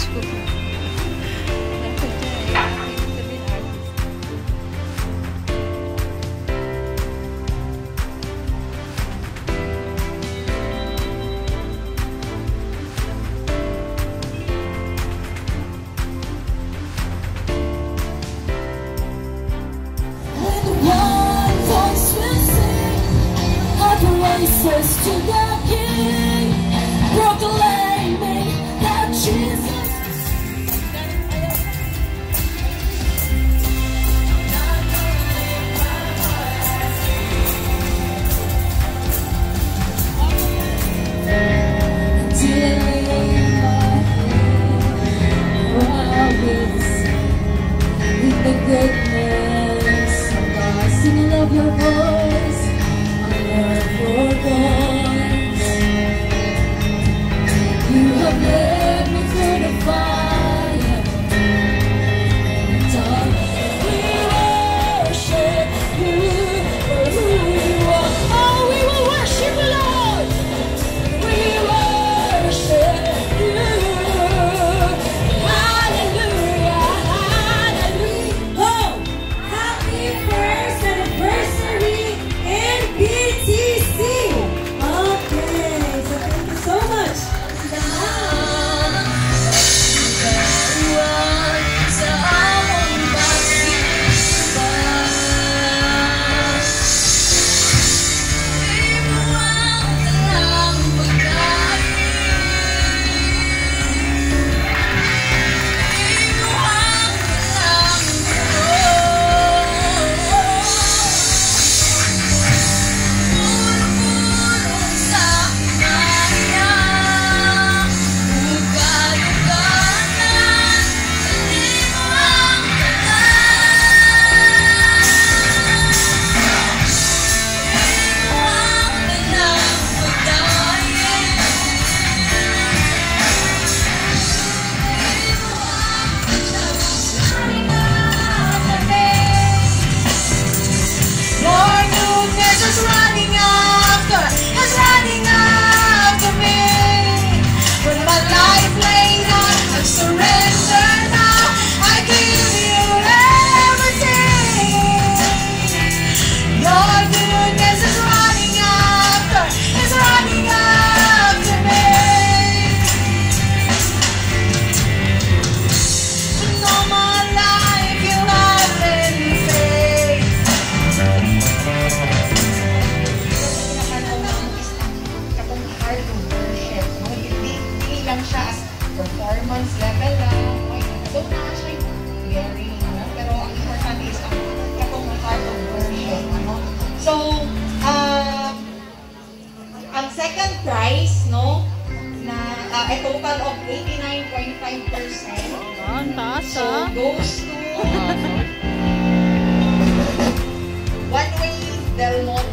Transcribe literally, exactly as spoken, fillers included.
To the King, proclaiming that Jesus with the goodness of God, singing of your voice, I love your voice. You have led me through the fire and darkness. We worship you for who you are. Oh, we will worship you, Lord. We worship you. Hallelujah, hallelujah. Oh, happy first anniversary in B T C. Okay, so thank you so much. Performance level lang, okay, doon na siya yung very, no? Pero ang importante is ang katong heart of worship, ano? So, uh, ang second prize, no, na uh, a total of eighty-nine point five percent. Ah, ang taas, so, goes to uh, One Way Del Monte